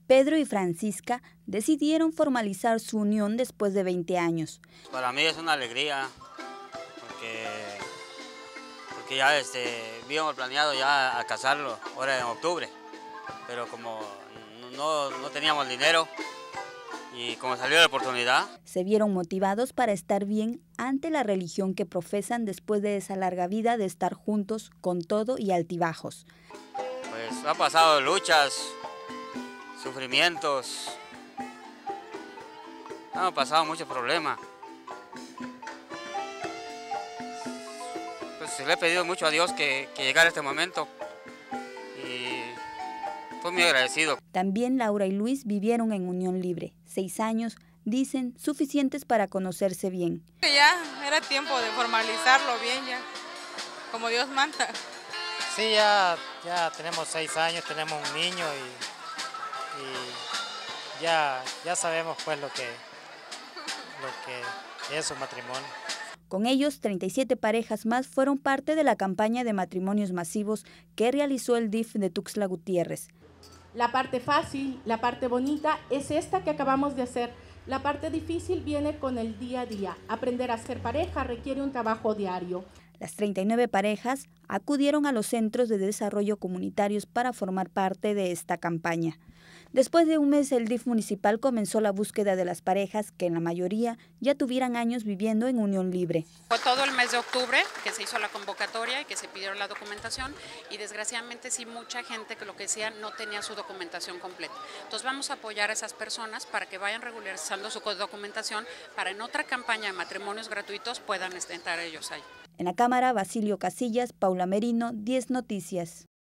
Pedro y Francisca decidieron formalizar su unión después de 20 años. Para mí es una alegría, porque ya habíamos planeado ya a casarlo ahora en octubre, pero como no teníamos dinero y como salió la oportunidad. Se vieron motivados para estar bien ante la religión que profesan después de esa larga vida de estar juntos con todo y altibajos. Pues ha pasado luchas, sufrimientos, han pasado muchos problemas. Pues le he pedido mucho a Dios que llegara este momento y estoy muy agradecido. También Laura y Luis vivieron en unión libre, 6 años, dicen, suficientes para conocerse bien. Ya era tiempo de formalizarlo bien, ya, como Dios manda. Sí, ya tenemos 6 años, tenemos un niño y ya sabemos pues lo que es un matrimonio. Con ellos, 37 parejas más fueron parte de la campaña de matrimonios masivos que realizó el DIF de Tuxtla Gutiérrez. La parte fácil, la parte bonita es esta que acabamos de hacer. La parte difícil viene con el día a día. Aprender a ser pareja requiere un trabajo diario. Las 39 parejas acudieron a los centros de desarrollo comunitarios para formar parte de esta campaña. Después de un mes, el DIF municipal comenzó la búsqueda de las parejas que en la mayoría ya tuvieran años viviendo en unión libre. Fue todo el mes de octubre que se hizo la convocatoria y que se pidieron la documentación y desgraciadamente sí mucha gente que lo que decía no tenía su documentación completa. Entonces vamos a apoyar a esas personas para que vayan regularizando su documentación para en otra campaña de matrimonios gratuitos puedan entrar ellos ahí. En la cámara, Basilio Casillas, Paula Merino, 10 Noticias.